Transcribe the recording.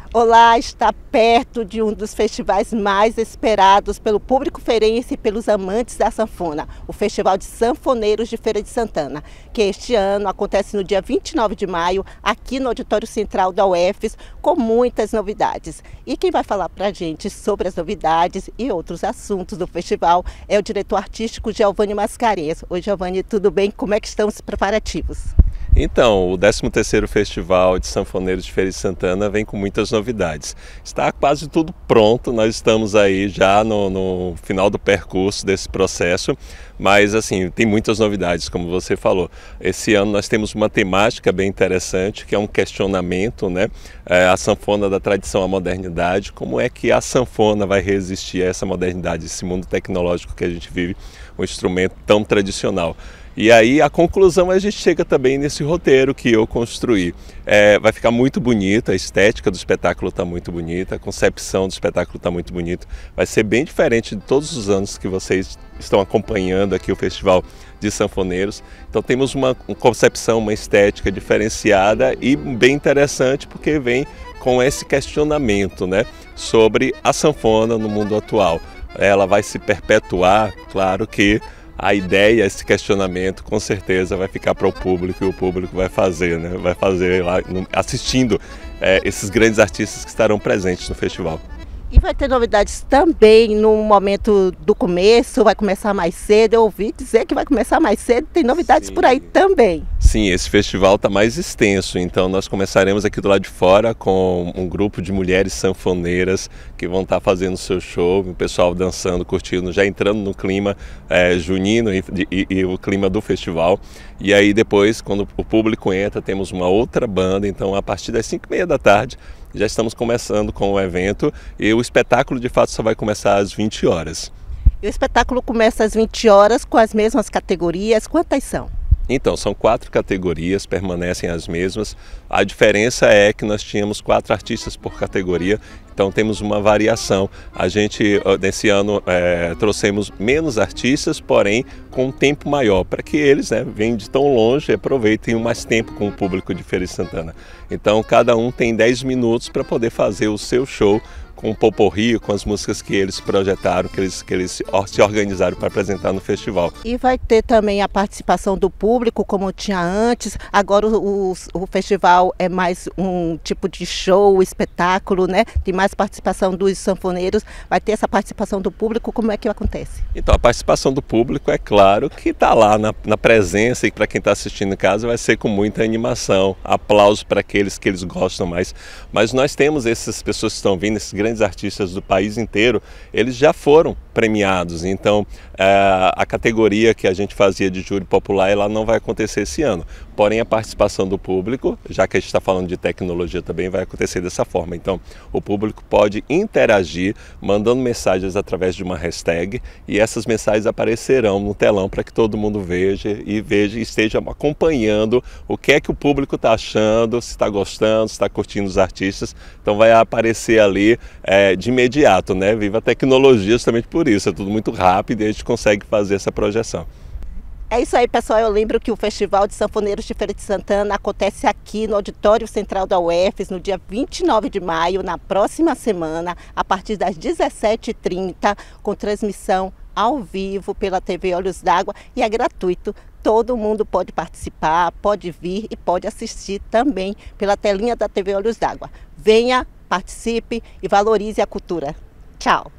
Olá, está perto de um dos festivais mais esperados pelo público feirense e pelos amantes da sanfona, o Festival de Sanfoneiros de Feira de Santana, que este ano acontece no dia 29 de maio, aqui no Auditório Central da UFES, com muitas novidades. E quem vai falar para a gente sobre as novidades e outros assuntos do festival é o diretor artístico Giovanni Mascarenhas. Oi, Giovanni, tudo bem? Como é que estão os preparativos? Então, o 13º Festival de Sanfoneiros de Feira de Santana vem com muitas novidades. Está quase tudo pronto, nós estamos aí já no final do percurso desse processo, mas assim, tem muitas novidades, como você falou. Esse ano nós temos uma temática bem interessante, que é um questionamento, né? A sanfona da tradição à modernidade, como é que a sanfona vai resistir a essa modernidade, esse mundo tecnológico que a gente vive, um instrumento tão tradicional. E aí a conclusão a gente chega também nesse roteiro que eu construí. Vai ficar muito bonito, a estética do espetáculo está muito bonita, a concepção do espetáculo está muito bonita. Vai ser bem diferente de todos os anos que vocês estão acompanhando aqui o Festival de Sanfoneiros. Então temos uma concepção, uma estética diferenciada e bem interessante porque vem com esse questionamento, né, sobre a sanfona no mundo atual. Ela vai se perpetuar, claro que a ideia, esse questionamento, com certeza vai ficar para o público e o público vai fazer, né? Vai fazer lá assistindo esses grandes artistas que estarão presentes no festival. E vai ter novidades também no momento do começo, vai começar mais cedo. Eu ouvi dizer que vai começar mais cedo, tem novidades por aí também. Sim, esse festival está mais extenso, então nós começaremos aqui do lado de fora com um grupo de mulheres sanfoneiras que vão estar fazendo seu show, o pessoal dançando, curtindo, já entrando no clima junino e o clima do festival. E aí depois, quando o público entra, temos uma outra banda, então a partir das 5h30 da tarde, já estamos começando com o evento e o espetáculo de fato só vai começar às 20 horas. E o espetáculo começa às 20 horas com as mesmas categorias, quantas são? Então, são 4 categorias, permanecem as mesmas. A diferença é que nós tínhamos 4 artistas por categoria, então temos uma variação. A gente, nesse ano, trouxemos menos artistas, porém com um tempo maior, para que eles venham de tão longe e aproveitem mais tempo com o público de Feira de Santana. Então, cada um tem 10 minutos para poder fazer o seu show, com o poporri, com as músicas que eles projetaram, que eles se organizaram para apresentar no festival. E vai ter também a participação do público, como tinha antes. Agora o festival é mais um tipo de show, espetáculo, né? Tem mais participação dos sanfoneiros. Vai ter essa participação do público, como é que acontece? Então, a participação do público, é claro que está lá na presença, e para quem está assistindo em casa vai ser com muita animação, aplauso para aqueles que eles gostam mais. Mas nós temos essas pessoas que estão vindo, esses grandes artistas do país inteiro, eles já foram premiados, então a categoria que a gente fazia de júri popular, ela não vai acontecer esse ano, porém a participação do público, já que a gente está falando de tecnologia também, vai acontecer dessa forma. Então o público pode interagir mandando mensagens através de uma hashtag e essas mensagens aparecerão no telão para que todo mundo veja e esteja acompanhando o que é que o público está achando, se está gostando, se está curtindo os artistas. Então vai aparecer ali de imediato, né? Viva a tecnologia justamente por isso, é tudo muito rápido e a gente consegue fazer essa projeção. É isso aí, pessoal. Eu lembro que o Festival de Sanfoneiros de Feira de Santana acontece aqui no Auditório Central da UFES no dia 29 de maio, na próxima semana, a partir das 17h30, com transmissão ao vivo pela TV Olhos d'Água, e é gratuito. Todo mundo pode participar, pode vir e pode assistir também pela telinha da TV Olhos d'Água. Venha, participe e valorize a cultura. Tchau!